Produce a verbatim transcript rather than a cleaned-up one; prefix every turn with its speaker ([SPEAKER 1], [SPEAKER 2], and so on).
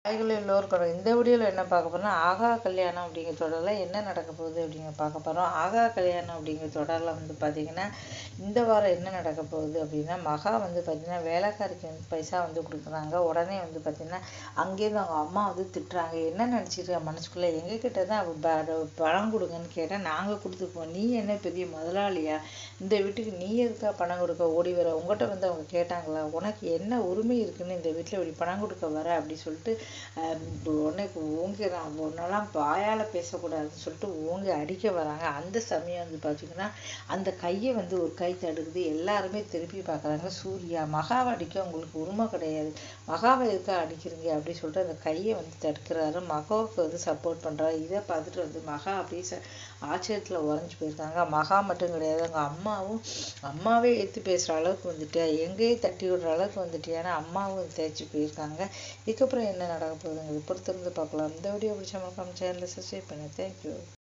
[SPEAKER 1] காய்கள் எல்லோருக்கும் இந்த வீடியோவில் என்ன பார்க்க போறோம்னா ஆகா கல்யாணம் அப்படிங்கிற தொடரில் என்ன நடக்க போகுது அப்படிங்கிற பார்க்க போகிறோம். ஆகா கல்யாணம் அப்படிங்கிற தொடரில் வந்து பார்த்திங்கன்னா இந்த வாரம் என்ன நடக்க போகுது அப்படின்னா மகா வந்து பார்த்திங்கன்னா வேலைக்காரிக்கு வந்து பைசா வந்து கொடுக்குறாங்க. உடனே வந்து பார்த்திங்கன்னா அங்கேருந்து அவங்க அம்மா வந்து திட்டுறாங்க. என்ன நினச்சிட்டு மனசுக்குள்ளே எங்ககிட்ட தான் பணம் கொடுங்கன்னு கேட்டால் நாங்கள் கொடுத்துருப்போம், நீ என்ன பெரிய முதலாளியா, இந்த வீட்டுக்கு நீ எதுக்கா பணம் கொடுக்க ஓடி வர, உங்கள்கிட்ட வந்து அவங்க கேட்டாங்களா, உனக்கு என்ன உரிமை இருக்குன்னு இந்த வீட்டில் இப்படி பணம் கொடுக்க வர அப்படி சொல்லிட்டு உடனே ஓங்கிறான். ஒன்னெல்லாம் வாயால் பேசக்கூடாதுன்னு சொல்லிட்டு ஓங்கி அடிக்க வராங்க. அந்த சமயம் வந்து பார்த்தீங்கன்னா அந்த கையை வந்து ஒரு கை தடுக்குது. எல்லாருமே திருப்பி பார்க்குறாங்க. சூர்யா மகாவை அடிக்க உங்களுக்கு உரிமை கிடையாது, மகாவை எதுக்காக அடிக்கிறீங்க அப்படின்னு சொல்லிட்டு அந்த கையை வந்து தடுக்கிறாரு. மகாவுக்கு வந்து சப்போர்ட் பண்ணுறாரு. இதை பார்த்துட்டு வந்து மகா அப்படியே ஆச்சரியத்தில் உறைஞ்சி போயிருக்காங்க. மகா மட்டும் கிடையாது, அவங்க அம்மாவும் அம்மாவே எடுத்து பேசுகிற அளவுக்கு வந்துட்டு எங்கேயே தட்டி விடுற அளவுக்கு வந்துட்டு ஏன்னா அம்மாவும் தேய்ச்சி போயிருக்காங்க. இதுக்கப்புறம் என்ன நடக்க போகுதுங்கிறது பொறுத்திருந்து பார்க்கலாம். இந்த வீடியோ பிடிச்ச மறக்காம சேனலை சப்ஸ்கிரைப் பண்ணி தேங்க்யூ.